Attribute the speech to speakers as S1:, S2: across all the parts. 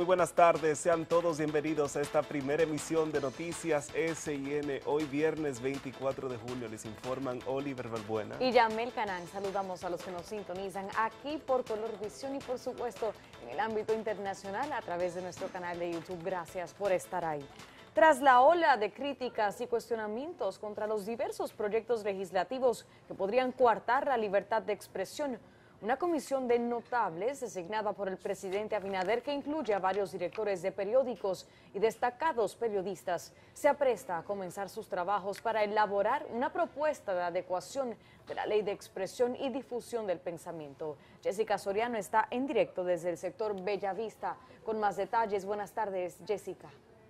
S1: Muy buenas tardes, sean todos bienvenidos a esta primera emisión de Noticias SIN. Hoy viernes 24 de julio les informan Oliver Balbuena
S2: y Yamel Canán. Saludamos a los que nos sintonizan aquí por Colorvisión y por supuesto en el ámbito internacional a través de nuestro canal de YouTube. Gracias por estar ahí. Tras la ola de críticas y cuestionamientos contra los diversos proyectos legislativos que podrían coartar la libertad de expresión, una comisión de notables designada por el presidente Abinader, que incluye a varios directores de periódicos y destacados periodistas, se apresta a comenzar sus trabajos para elaborar una propuesta de adecuación de la ley de expresión y difusión del pensamiento. Jessica Soriano está en directo desde el sector Bellavista con más detalles. Buenas tardes, Jessica.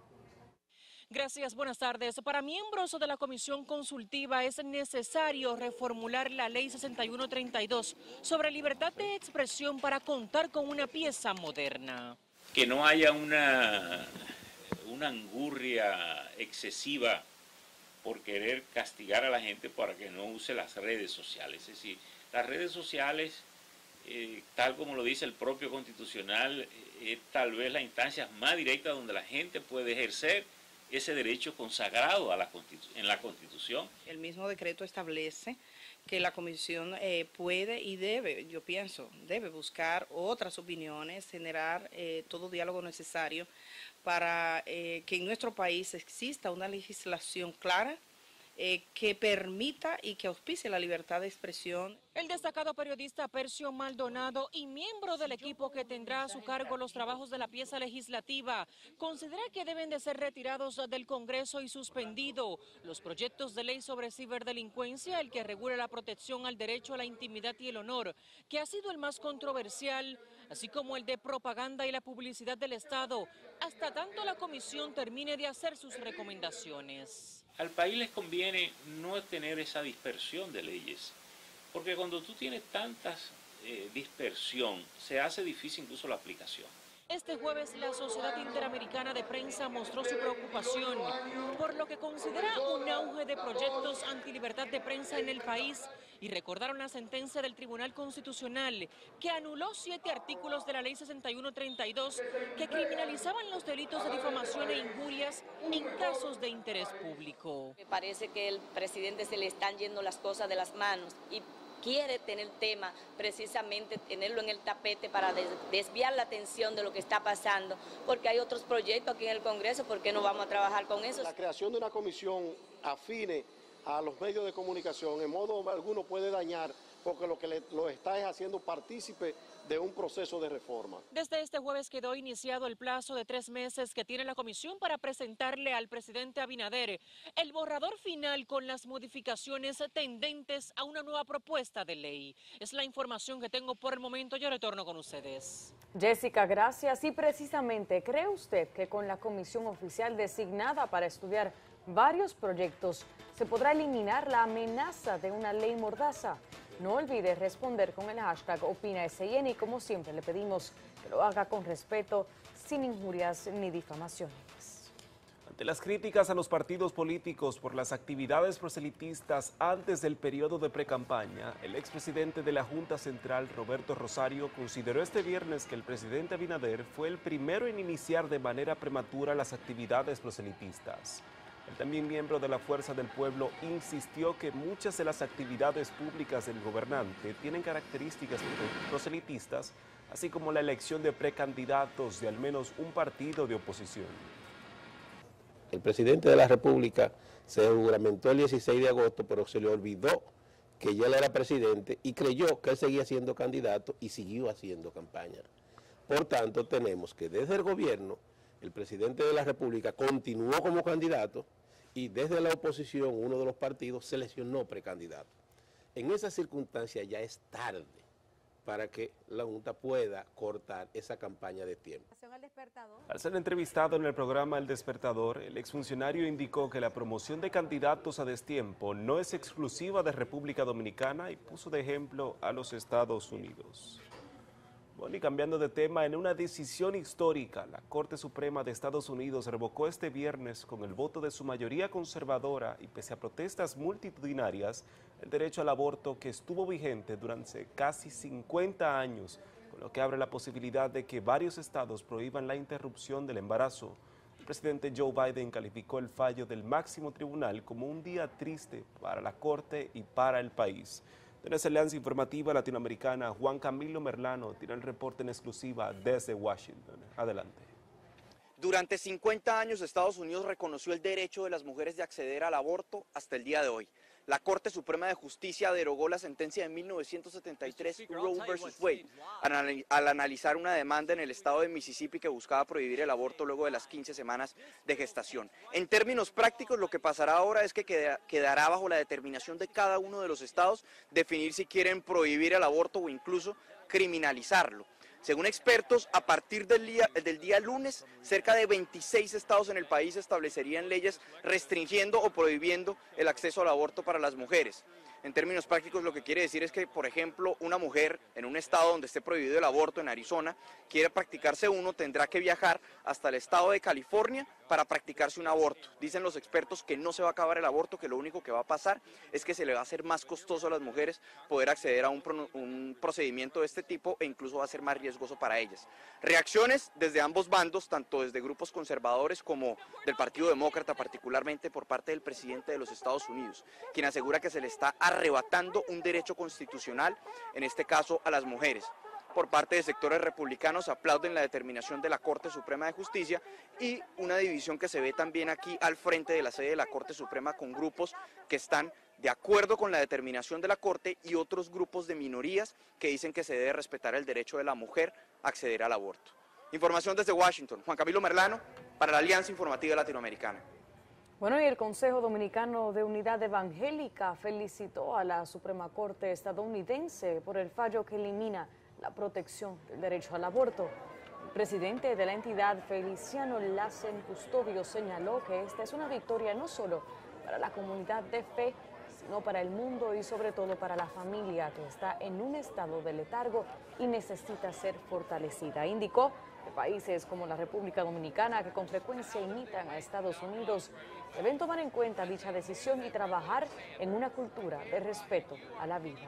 S3: Gracias, buenas tardes. Para miembros de la Comisión Consultiva es necesario reformular la Ley 6132 sobre libertad de expresión para contar con una pieza moderna.
S4: Que no haya una angurria excesiva por querer castigar a la gente para que no use las redes sociales. Es decir, las redes sociales, tal como lo dice el propio Constitucional, es tal vez la instancia más directa donde la gente puede ejercer ese derecho consagrado en la Constitución.
S5: El mismo decreto establece que la comisión puede y debe, yo pienso, debe buscar otras opiniones, generar todo diálogo necesario para que en nuestro país exista una legislación clara que permita y que auspicie la libertad de expresión.
S3: El destacado periodista Percio Maldonado y miembro del equipo que tendrá a su cargo los trabajos de la pieza legislativa considera que deben de ser retirados del Congreso y suspendido los proyectos de ley sobre ciberdelincuencia, el que regula la protección al derecho a la intimidad y el honor, que ha sido el más controversial, así como el de propaganda y la publicidad del Estado, hasta tanto la comisión termine de hacer sus recomendaciones.
S4: Al país les conviene no tener esa dispersión de leyes, porque cuando tú tienes tantas dispersión, se hace difícil incluso la aplicación.
S3: Este jueves la Sociedad Interamericana de Prensa mostró su preocupación por lo que considera un auge de proyectos antilibertad de prensa en el país y recordaron la sentencia del Tribunal Constitucional que anuló 7 artículos de la Ley 6132 que criminalizaban los delitos de difamación e injurias en casos de interés público.
S6: Me parece que el presidente se le están yendo las cosas de las manos y quiere tener el tema, precisamente tenerlo en el tapete para desviar la atención de lo que está pasando, porque hay otros proyectos aquí en el Congreso, ¿por qué no vamos a trabajar con eso?
S7: La creación de una comisión afine a los medios de comunicación en modo alguno puede dañar, porque lo que lo está es haciendo partícipe de un proceso de reforma.
S3: Desde este jueves quedó iniciado el plazo de 3 meses que tiene la comisión para presentarle al presidente Abinader el borrador final con las modificaciones tendentes a una nueva propuesta de ley. Es la información que tengo por el momento. Yo retorno con ustedes.
S2: Jessica, gracias. Y precisamente, ¿cree usted que con la comisión oficial designada para estudiar varios proyectos se podrá eliminar la amenaza de una ley mordaza? No olvide responder con el hashtag OpinaSIN y como siempre le pedimos que lo haga con respeto, sin injurias ni difamaciones.
S1: Ante las críticas a los partidos políticos por las actividades proselitistas antes del periodo de precampaña, el expresidente de la Junta Central, Roberto Rosario, consideró este viernes que el presidente Abinader fue el primero en iniciar de manera prematura las actividades proselitistas. El también miembro de la Fuerza del Pueblo insistió que muchas de las actividades públicas del gobernante tienen características proselitistas, así como la elección de precandidatos de al menos un partido de oposición.
S8: El presidente de la República se juramentó el 16 de agosto, pero se le olvidó que ya él era presidente y creyó que él seguía siendo candidato y siguió haciendo campaña. Por tanto, tenemos que desde el gobierno, el presidente de la República continuó como candidato y desde la oposición uno de los partidos seleccionó precandidato. En esa circunstancia ya es tarde para que la Junta pueda cortar esa campaña de tiempo.
S1: Al ser entrevistado en el programa El Despertador, el exfuncionario indicó que la promoción de candidatos a destiempo no es exclusiva de República Dominicana y puso de ejemplo a los Estados Unidos. Bueno, y cambiando de tema, en una decisión histórica, la Corte Suprema de Estados Unidos revocó este viernes, con el voto de su mayoría conservadora y pese a protestas multitudinarias, el derecho al aborto que estuvo vigente durante casi 50 años, con lo que abre la posibilidad de que varios estados prohíban la interrupción del embarazo. El presidente Joe Biden calificó el fallo del máximo tribunal como un día triste para la Corte y para el país. De nuestra alianza informativa latinoamericana, Juan Camilo Merlano tiene el reporte en exclusiva desde Washington. Adelante.
S9: Durante 50 años, Estados Unidos reconoció el derecho de las mujeres de acceder al aborto hasta el día de hoy. La Corte Suprema de Justicia derogó la sentencia de 1973 Roe vs. Wade al analizar una demanda en el estado de Mississippi que buscaba prohibir el aborto luego de las 15 semanas de gestación. En términos prácticos, lo que pasará ahora es que quedará bajo la determinación de cada uno de los estados definir si quieren prohibir el aborto o incluso criminalizarlo. Según expertos, a partir del día lunes, cerca de 26 estados en el país establecerían leyes restringiendo o prohibiendo el acceso al aborto para las mujeres. En términos prácticos, lo que quiere decir es que, por ejemplo, una mujer en un estado donde esté prohibido el aborto, en Arizona, quiere practicarse uno, tendrá que viajar hasta el estado de California para practicarse un aborto. Dicen los expertos que no se va a acabar el aborto, que lo único que va a pasar es que se le va a hacer más costoso a las mujeres poder acceder a un procedimiento de este tipo e incluso va a ser más riesgoso para ellas. Reacciones desde ambos bandos, tanto desde grupos conservadores como del Partido Demócrata, particularmente por parte del presidente de los Estados Unidos, quien asegura que se le está arrebatando un derecho constitucional, en este caso a las mujeres. Por parte de sectores republicanos aplauden la determinación de la Corte Suprema de Justicia y una división que se ve también aquí al frente de la sede de la Corte Suprema con grupos que están de acuerdo con la determinación de la Corte y otros grupos de minorías que dicen que se debe respetar el derecho de la mujer a acceder al aborto. Información desde Washington, Juan Camilo Merlano, para la Alianza Informativa Latinoamericana.
S2: Bueno, y el Consejo Dominicano de Unidad Evangélica felicitó a la Suprema Corte estadounidense por el fallo que elimina la protección del derecho al aborto. El presidente de la entidad, Feliciano Lacen Custodio, señaló que esta es una victoria no solo para la comunidad de fe, sino para el mundo y sobre todo para la familia que está en un estado de letargo y necesita ser fortalecida. Indicó que países como la República Dominicana, que con frecuencia imitan a Estados Unidos, deben tomar en cuenta dicha decisión y trabajar en una cultura de respeto a la vida.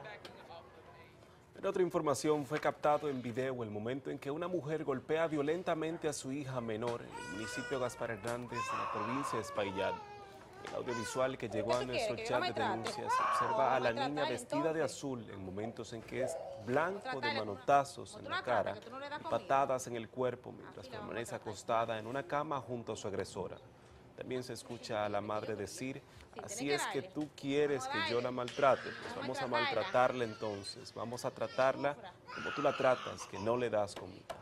S1: En otra información, fue captado en video el momento en que una mujer golpea violentamente a su hija menor en el municipio de Gaspar Hernández, en la provincia de Espaillat. El audiovisual que llegó a nuestro chat de denuncias observa a la niña vestida de azul en momentos en que es blanco de manotazos en la cara y patadas en el cuerpo mientras permanece acostada en una cama junto a su agresora. También se escucha a la madre decir: así es que tú quieres que yo la maltrate, pues vamos a maltratarla entonces, vamos a tratarla como tú la tratas, que no le das comida.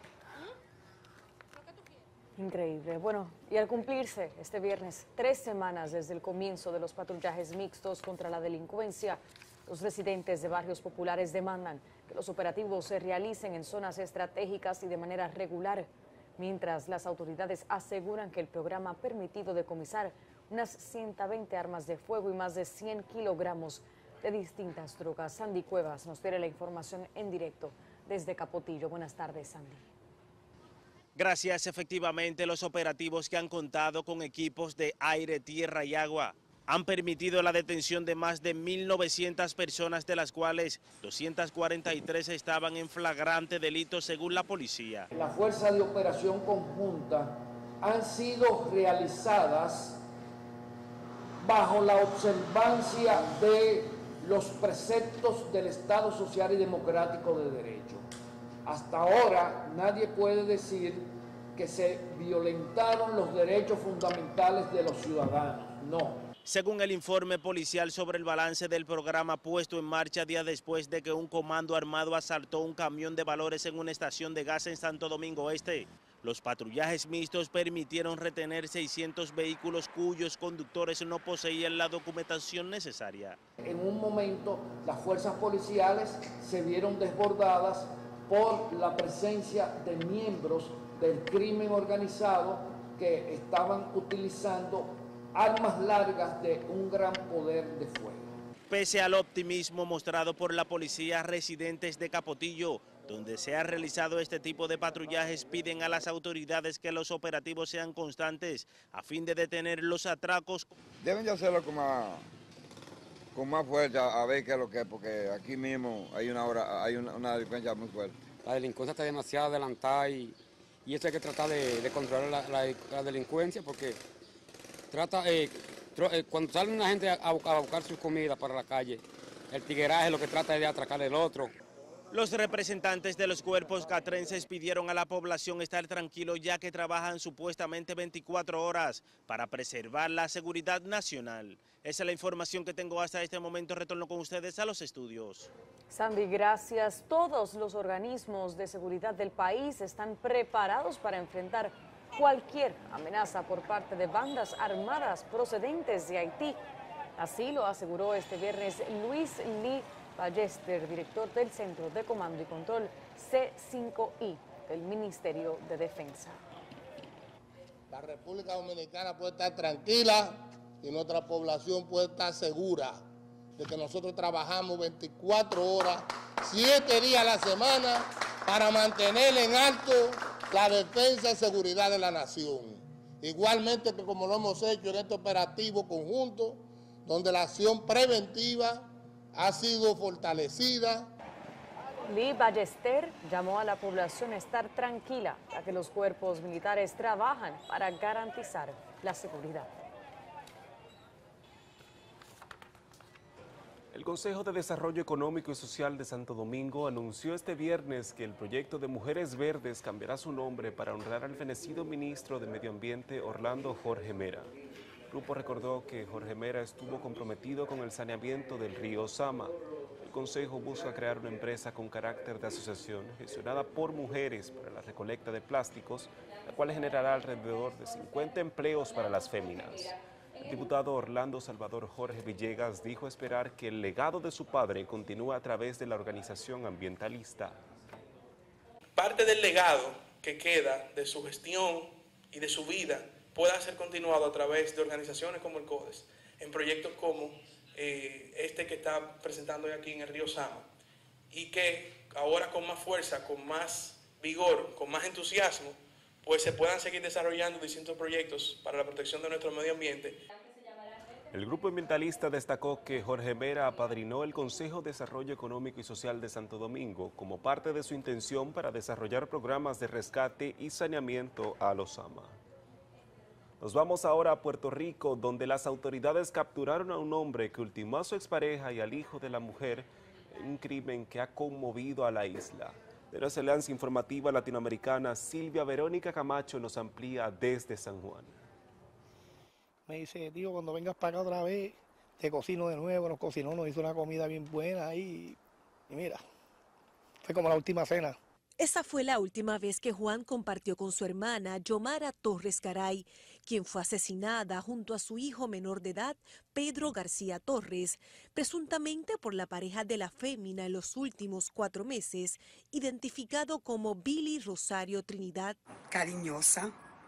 S2: Increíble. Bueno, y al cumplirse este viernes 3 semanas desde el comienzo de los patrullajes mixtos contra la delincuencia, los residentes de barrios populares demandan que los operativos se realicen en zonas estratégicas y de manera regular, mientras las autoridades aseguran que el programa ha permitido decomisar unas 120 armas de fuego y más de 100 kilogramos de distintas drogas. Sandy Cuevas nos tiene la información en directo desde Capotillo. Buenas tardes, Sandy.
S10: Gracias. Efectivamente, los operativos que han contado con equipos de aire, tierra y agua han permitido la detención de más de 1.900 personas, de las cuales 243 estaban en flagrante delito según la policía.
S11: Las fuerzas de operación conjunta han sido realizadas bajo la observancia de los preceptos del Estado Social y Democrático de Derecho. Hasta ahora nadie puede decir que se violentaron los derechos fundamentales de los ciudadanos, no.
S10: Según el informe policial sobre el balance del programa puesto en marcha días después de que un comando armado asaltó un camión de valores en una estación de gas en Santo Domingo Este, los patrullajes mixtos permitieron retener 600 vehículos cuyos conductores no poseían la documentación necesaria.
S11: En un momento las fuerzas policiales se vieron desbordadas por la presencia de miembros del crimen organizado que estaban utilizando armas largas de un gran poder de fuego.
S10: Pese al optimismo mostrado por la policía, residentes de Capotillo, donde se ha realizado este tipo de patrullajes, piden a las autoridades que los operativos sean constantes a fin de detener los atracos.
S12: Deben de hacerlo con más fuerza, a ver qué es lo que es, porque aquí mismo hay una delincuencia muy fuerte. La delincuencia está demasiado adelantada y eso hay que tratar de controlar la delincuencia porque cuando sale una gente a buscar su comida para la calle, el tigueraje lo que trata es de atracar al otro.
S10: Los representantes de los cuerpos catrenses pidieron a la población estar tranquilo ya que trabajan supuestamente 24 horas para preservar la seguridad nacional. Esa es la información que tengo hasta este momento. Retorno con ustedes a los estudios.
S2: Sandy, gracias. Todos los organismos de seguridad del país están preparados para enfrentar cualquier amenaza por parte de bandas armadas procedentes de Haití. Así lo aseguró este viernes Luis Lee Ballester, director del Centro de Comando y Control C5I del Ministerio de Defensa.
S13: La República Dominicana puede estar tranquila y nuestra población puede estar segura de que nosotros trabajamos 24 horas, 7 días a la semana para mantener en alto la defensa y seguridad de la nación. Igualmente que como lo hemos hecho en este operativo conjunto, donde la acción preventiva ha sido fortalecida.
S2: Lee Ballester llamó a la población a estar tranquila, ya que los cuerpos militares trabajan para garantizar la seguridad.
S1: El Consejo de Desarrollo Económico y Social de Santo Domingo anunció este viernes que el proyecto de Mujeres Verdes cambiará su nombre para honrar al fenecido ministro de Medio Ambiente Orlando Jorge Mera. El grupo recordó que Jorge Mera estuvo comprometido con el saneamiento del río Sama. El Consejo busca crear una empresa con carácter de asociación gestionada por mujeres para la recolecta de plásticos, la cual generará alrededor de 50 empleos para las féminas. El diputado Orlando Salvador Jorge Villegas dijo esperar que el legado de su padre continúe a través de la organización ambientalista.
S14: Parte del legado que queda de su gestión y de su vida pueda ser continuado a través de organizaciones como el CODES, en proyectos como este que está presentando hoy aquí en el río Sama, y que ahora con más fuerza, con más vigor, con más entusiasmo, pues se puedan seguir desarrollando distintos proyectos para la protección de nuestro medio ambiente.
S1: El grupo ambientalista destacó que Jorge Mera apadrinó el Consejo de Desarrollo Económico y Social de Santo Domingo como parte de su intención para desarrollar programas de rescate y saneamiento a los Sama. Nos vamos ahora a Puerto Rico, donde las autoridades capturaron a un hombre que ultimó a su expareja y al hijo de la mujer en un crimen que ha conmovido a la isla. De nuestra alianza informativa latinoamericana, Silvia Verónica Camacho nos amplía desde San Juan.
S15: Me dice, tío, cuando vengas para acá otra vez, te cocino de nuevo. Nos cocinó, nos hizo una comida bien buena ahí. Y mira, fue como la última cena.
S16: Esa fue la última vez que Juan compartió con su hermana, Yomara Torres Garay, quien fue asesinada junto a su hijo menor de edad, Pedro García Torres, presuntamente por la pareja de la fémina en los últimos 4 meses, identificado como Billy Rosario Trinidad.
S17: Cariñosa,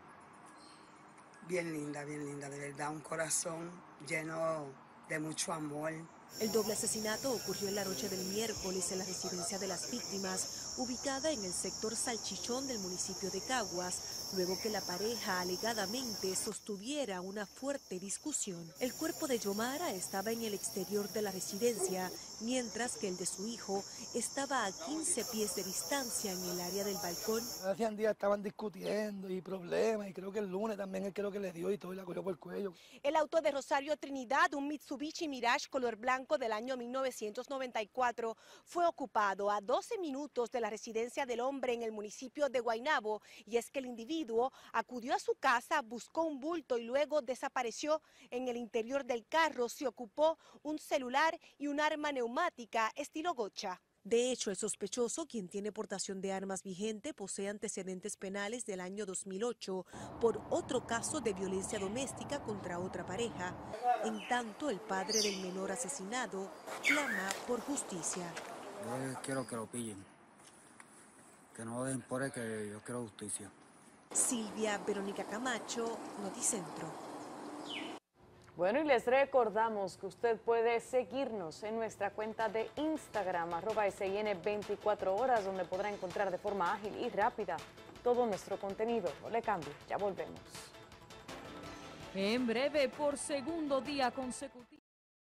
S17: bien linda, de verdad, un corazón lleno de mucho amor.
S16: El doble asesinato ocurrió en la noche del miércoles en la residencia de las víctimas, ubicada en el sector Salchichón del municipio de Caguas, luego que la pareja alegadamente sostuviera una fuerte discusión. El cuerpo de Yomara estaba en el exterior de la residencia, mientras que el de su hijo estaba a 15 pies de distancia en el área del balcón.
S15: Hace un día estaban discutiendo y problemas, y creo que el lunes también él creo que le dio y todo y la cogió por el cuello.
S16: El auto de Rosario Trinidad, un Mitsubishi Mirage color blanco del año 1994, fue ocupado a 12 minutos de la residencia del hombre en el municipio de Guaynabo, y es que el individuo acudió a su casa, buscó un bulto y luego desapareció. En el interior del carro se ocupó un celular y un arma neumática estilo gocha. De hecho, el sospechoso, quien tiene portación de armas vigente, posee antecedentes penales del año 2008 por otro caso de violencia doméstica contra otra pareja. En tanto, el padre del menor asesinado clama por justicia.
S18: Yo quiero que lo pillen, que no den por él, que yo quiero justicia.
S16: Silvia Verónica Camacho, Noticentro.
S2: Bueno, y les recordamos que usted puede seguirnos en nuestra cuenta de Instagram, @SIN24horas, donde podrá encontrar de forma ágil y rápida todo nuestro contenido. No le cambie, ya volvemos.
S19: En breve, por segundo día consecutivo.